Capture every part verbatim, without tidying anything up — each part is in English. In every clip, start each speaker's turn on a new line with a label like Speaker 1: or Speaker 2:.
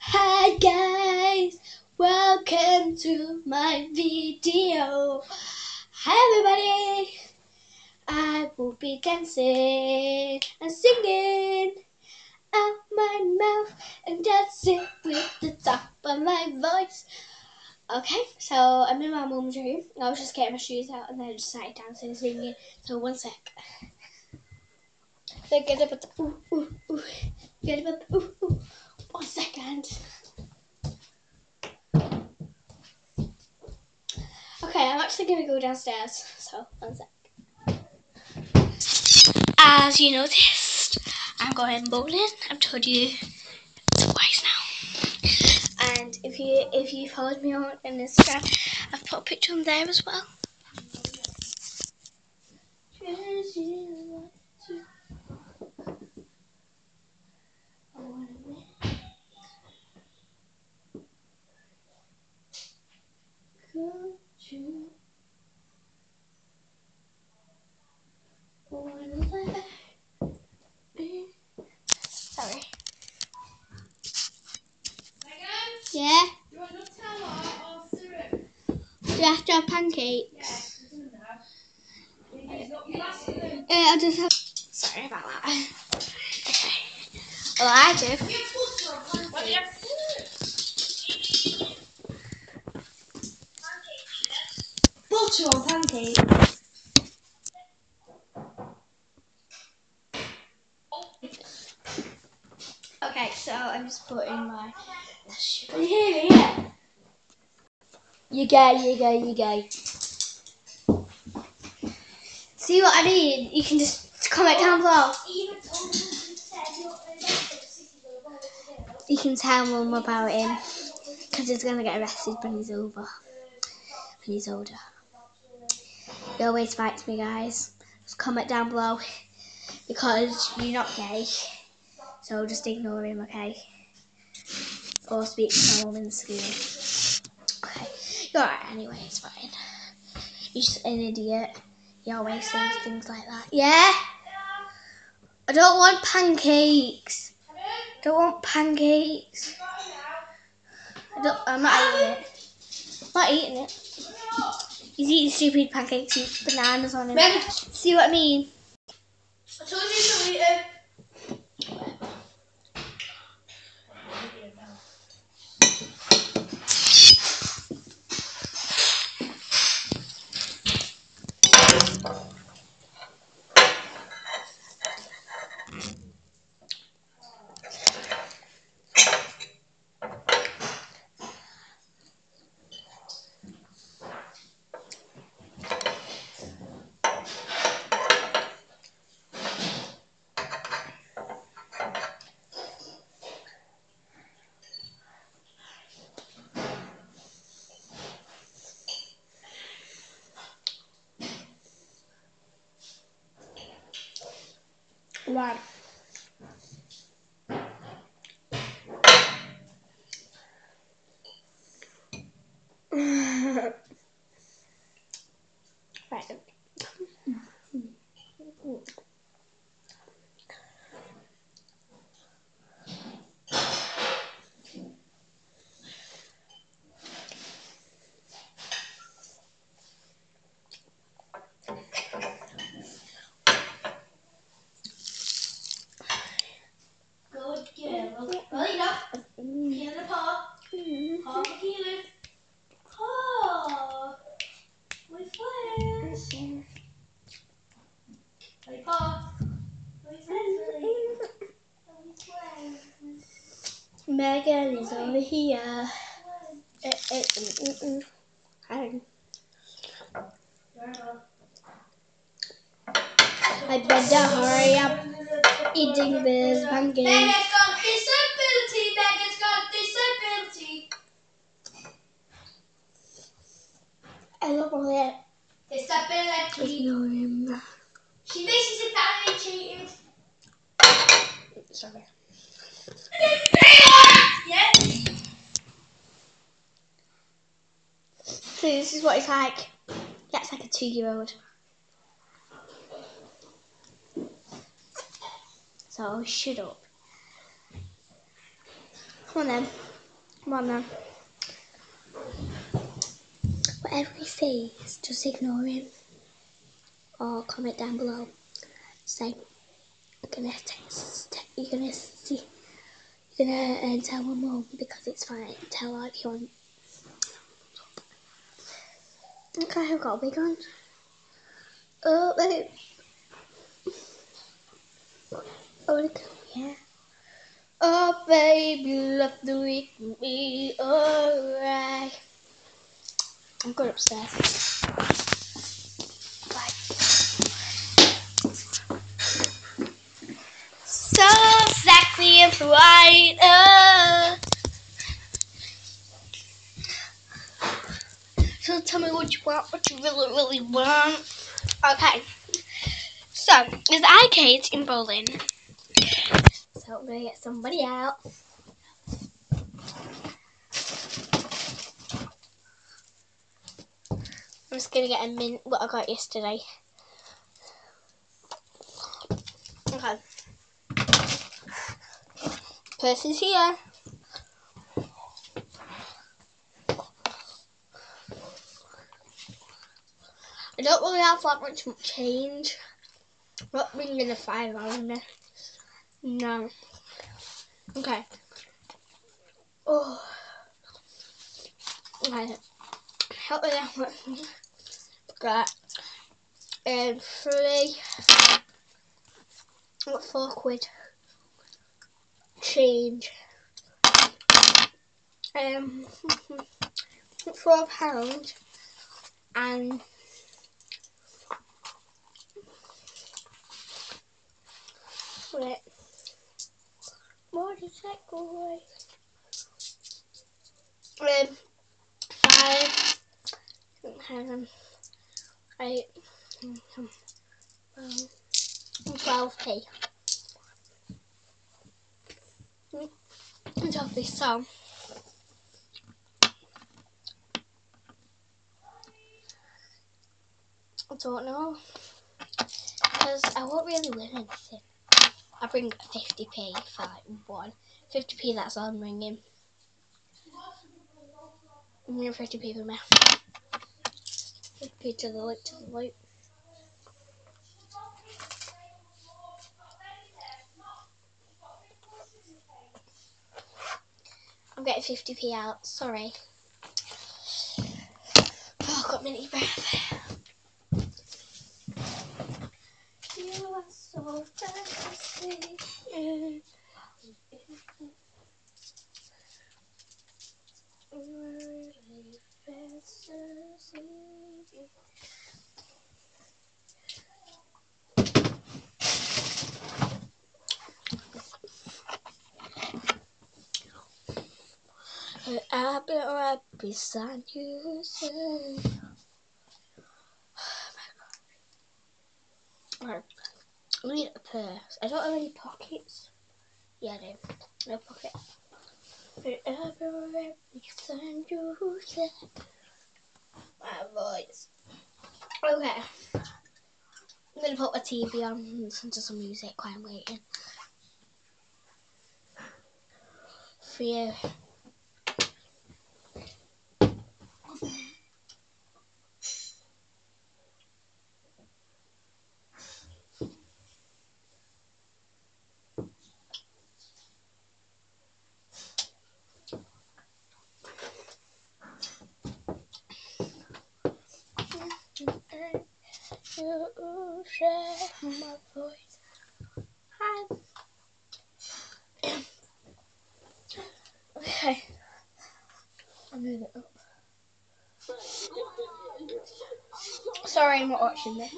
Speaker 1: Hi guys, welcome to my video. Hi everybody, I will be dancing and singing out my mouth and dancing with the top of my voice. Okay, so I'm in my mum's room. I was just getting my shoes out and then I just started dancing and singing. So one sec. So get up, at ooh, ooh, ooh. Get up, ooh, ooh. One second. Okay, I'm actually going to go downstairs, so one sec. As you noticed, I'm going bowling. I've told you twice now. And if you if you followed me on Instagram, I've put a picture on there as well. Sorry. Yeah? Do you want Nutella or syrup? Do you have to have pancakes? Yeah, uh, I'll just have... Sorry about that. Okay. Well, I do. Butter on pancakes? Okay, so I'm just putting my... Can you hear me? Yeah. You gay, you gay, you gay. See what I mean? You can just comment down below. You can tell Mum about him because he's going to get arrested when he's over. When he's older. He always fights me, guys. Just comment down below because you're not gay. So just ignore him, okay? Or speak to my mum in the school. Okay. You're alright anyway, it's fine. You're just an idiot. He always says things like that. Yeah? I don't want pancakes. I don't want pancakes. I don't, I'm not eating it. I'm not eating it. He's eating stupid pancakes with bananas on him. See what I mean? I told you to eat it. Right. Right. Good girl. Well, you know. Keel in the paw. Paw for Keelan. Paw. With flares. Hey, paw. With flares. Megan is over here. Uh, uh, mm, mm, mm. Hi. I better hurry up eating this pancake. Megan's got disability. Megan's got disability. I love all that. Disability. Ignore him. She thinks she's Italian cheating. Sorry. Yeah. So this is what it's like. Yeah, it's like a two-year-old. So shut up. Come on then. Come on then. Whatever he says, just ignore him. Or comment down below. Say, you're gonna text, you're gonna see, you're gonna uh, tell my mum because it's fine. Tell her if you want. Okay, I've got a wig on. Oh, babe. Oh, yeah. Oh, baby, love the week with me, alright. I'm going upstairs. Bye. So sexy and bright. Uh. So tell me what you want, what you really, really want. Okay. So, there's arcades in Berlin. So I'm going to get somebody else. I'm just going to get a mint, what I got yesterday. Okay. Person's here. I don't really have that much change. Not bringing a five on me. No. Okay. Oh. Okay. Help me out with that. And three. What four quid? Change. Um. Four pounds. And. Wait. More to take away. Um. Five. Um. Eight. Um, twelve p. And of this song. I don't know. Because I won't really win anything. I bring fifty p for one. fifty p, that's all I'm bringing. I'm bringing fifty p for me. fifty p to the light, to the light. I'm getting fifty p out, sorry. Oh, I've got mini breath. You are so fantastic. You I've been right beside you. So. Right. I need a purse. I don't have any pockets. Yeah, I do. No pocket. But I've been right beside you. So. My voice. Okay. I'm going to put my T V on and listen to some music while I'm waiting. For you. You share my voice. Hi. Okay. I'll move it up. Sorry, I'm not watching this.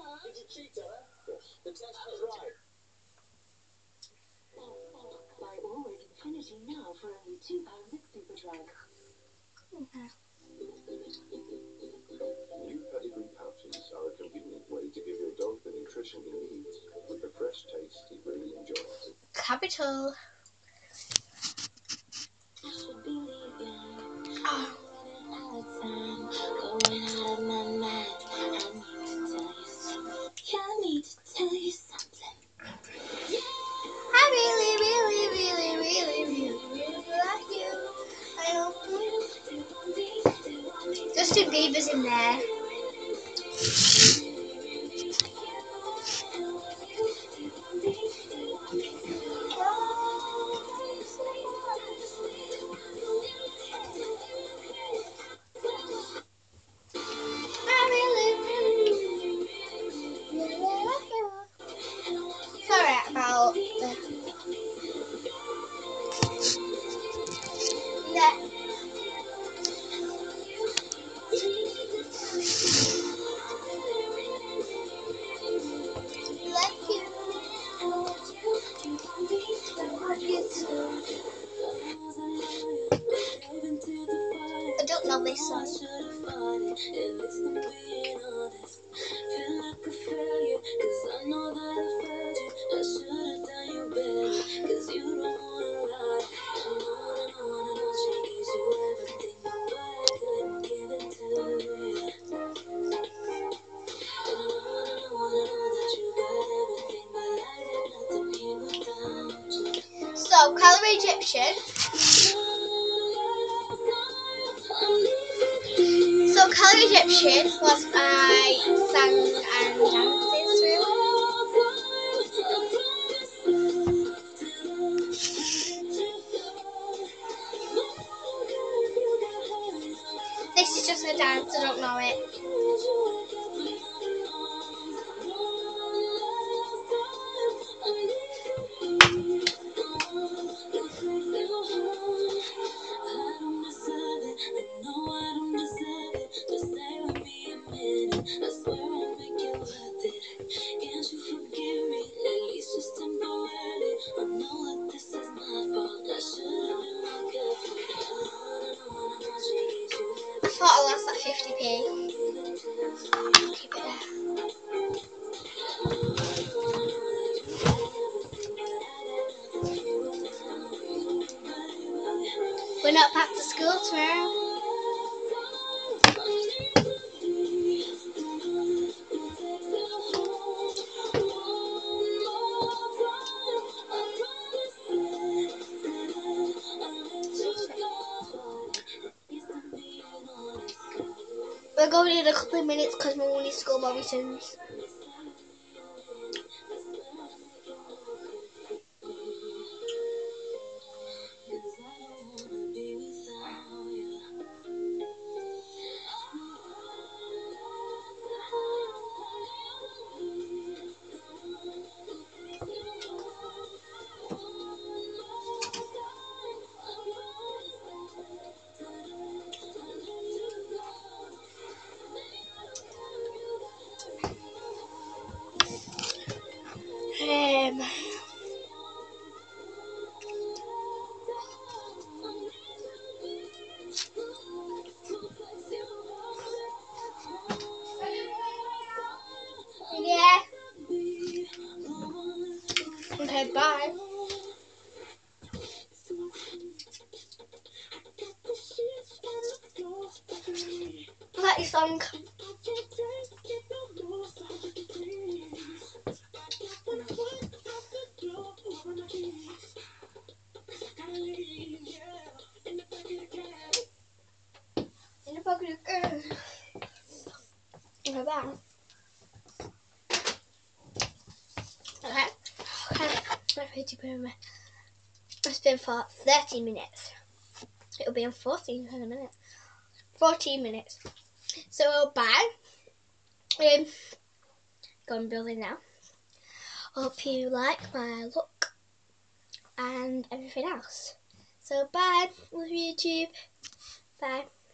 Speaker 1: Buy all with Infinity now for only two pounds sixty per drug. Okay. New pedigree pouches are a convenient way to give your dog the nutrition he needs with the fresh taste he really enjoys. Capital. Oh. I need to tell you something. I really, really, really, really, really, really like you. Beaver's in there. Sorry about the that. Like you. I don't know this song. So, Colour Egyptian. So, Colour Egyptian was I sang and dances through. This is just a dance, I don't know it. I thought I lost that fifty p. Keep it there. We're not back to school tomorrow. We're going in a couple of minutes because Mum needs to go Morrison's. Um, yeah. Okay, bye. I like your song. In the pocket of girl. In her bag. Okay. Okay. My pretty pyramid. It's been for thirty minutes. It'll be in fourteen in a minute. fourteen minutes. So bye. Um, gone building now. Hope you like my look and everything else. So bye, love YouTube. Bye.